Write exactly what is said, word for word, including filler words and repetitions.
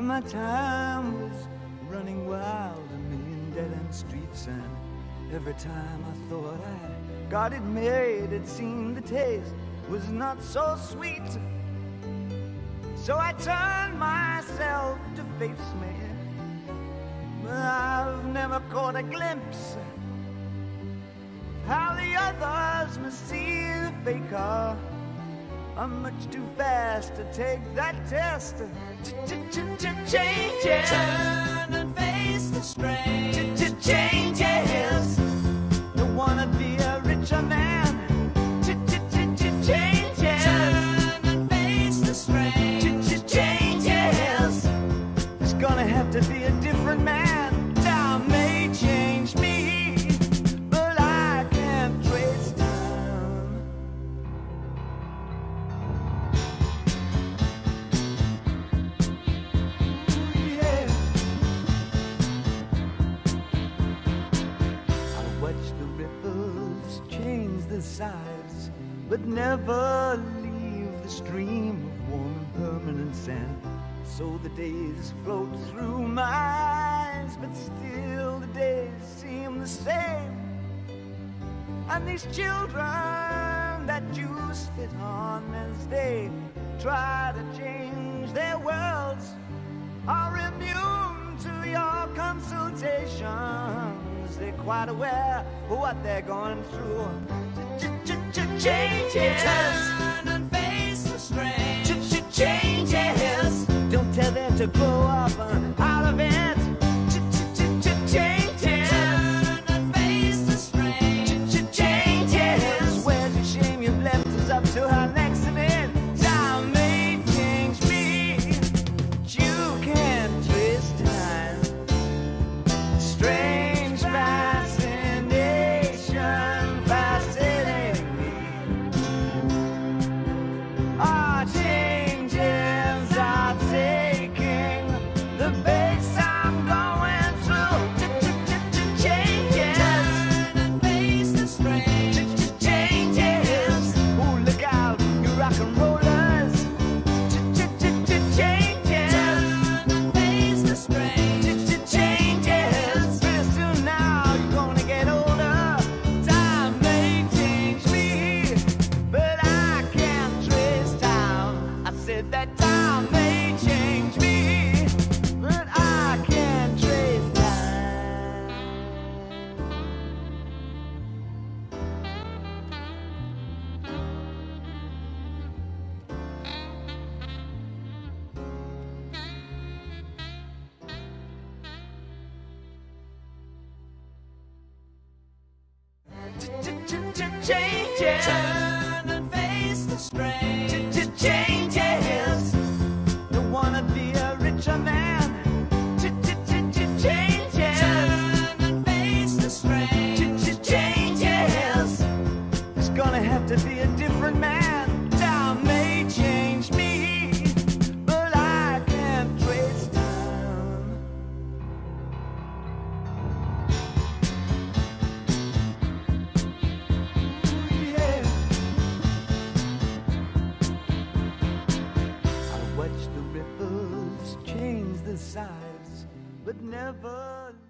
my time was running wild, a million dead-end streets, and every time I thought I got it made, it seemed the taste was not so sweet. So I turned myself to face me, but I've never caught a glimpse how the others must see the faker. I'm much too fast to take that test. Changes. Turn and face the strain. Changes. Don't wanna be a richer man. Changes. Turn and face the strain. Changes. It's gonna have to be a different man. Time may change me, but I can't trace time. Yeah. I watch the ripples change the size, but never leave the stream of warm and permanent sand. So the days float through my eyes, but still the days seem the same. And these children that you spit on as they try to change their worlds are immune to your consultations. They're quite aware of what they're going through. Changes. Turn and face the strain. Changes. Don't tell them to grow up out of it. Changes. Turn and face the strain. Changes. Where's your shame you've left us up to our next minute? Time may change me, but you can't trace time. Strange fascination fascinating me. Ah, changes are taking the pace I'm going through. Changes. Turn and face the strain. Changes. Ooh, look out, you rock and rollers. Changes. Turn and face the strain. Changes. Pretty soon now you're gonna get older. Time may change me, but I can't trace time. I said that time may change me, but I can't trace time. Changes. Turn and face the strain. Changes. Don't wanna be a richer man. Changes. Turn and face the strain. Changes. It's gonna have to be a different man. Time may change me, but I can't trace time. Yeah. I watch the ripples change the size, but never